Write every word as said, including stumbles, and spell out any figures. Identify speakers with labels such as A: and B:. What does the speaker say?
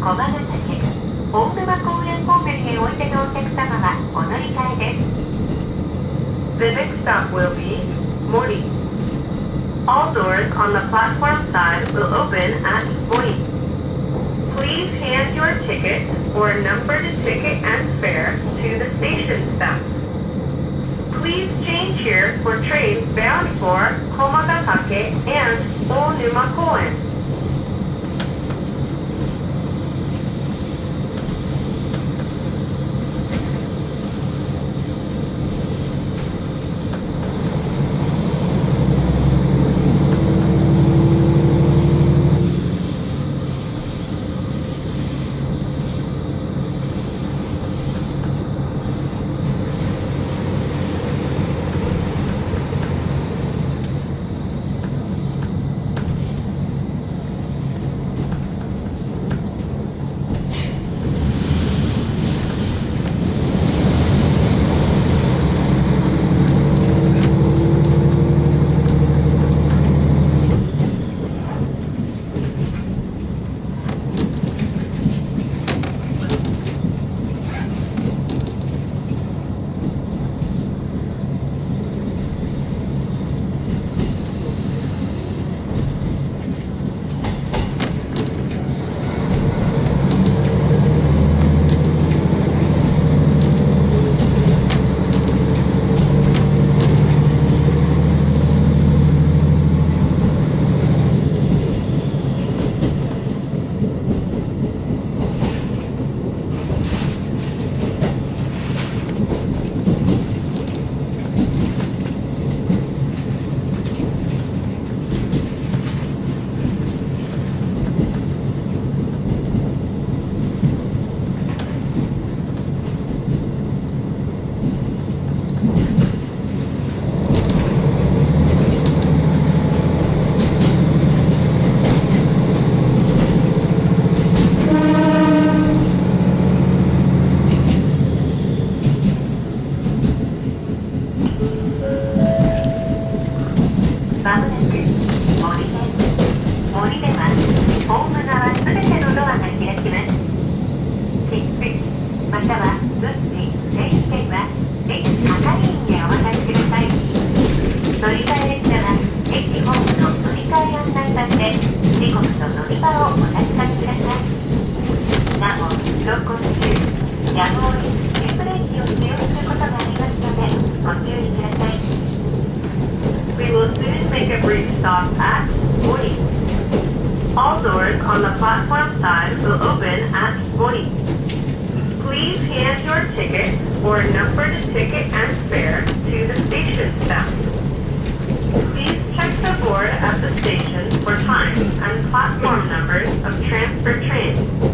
A: 駒ヶ岳、大沼公園方面へおいでのお客様はお乗り換えです。
B: The next stop will be Mori. All doors on the platform side will open at Mori. Please hand your ticket or numbered ticket and fare to the station staff. Please change here for trains bound for Komagatake and Onuma Koen. We will soon make a brief stop at Mori. All doors on the platform side will open at Mori. Please hand your ticket or numbered ticket and fare to the station staff. Please check the board at the station for times and platform numbers of transfer trains.